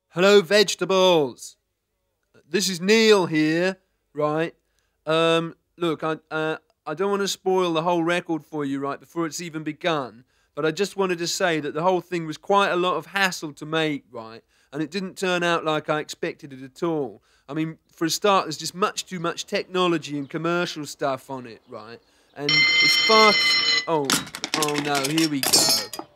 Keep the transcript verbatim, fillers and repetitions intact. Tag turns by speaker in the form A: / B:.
A: Hello, Vegetables. This is Neil here, right? Um, look, I uh, I don't want to spoil the whole record for you, right, before it's even begun. But I just wanted to say that the whole thing was quite a lot of hassle to make, right? And it didn't turn out like I expected it at all. I mean, for a start, there's just much too much technology and commercial stuff on it, right? And it's far... Oh, oh no, here we go.